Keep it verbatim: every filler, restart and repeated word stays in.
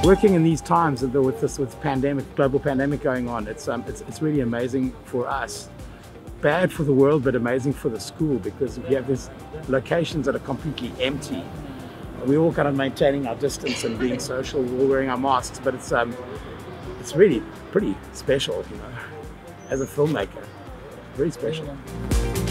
Working in these times with this with pandemic, global pandemic going on, it's um, it's it's really amazing for us. Bad for the world, but amazing for the school, because we have these locations that are completely empty. We're all kind of maintaining our distance and being social. We're all wearing our masks, but it's um, it's really pretty special, you know, as a filmmaker. Very special.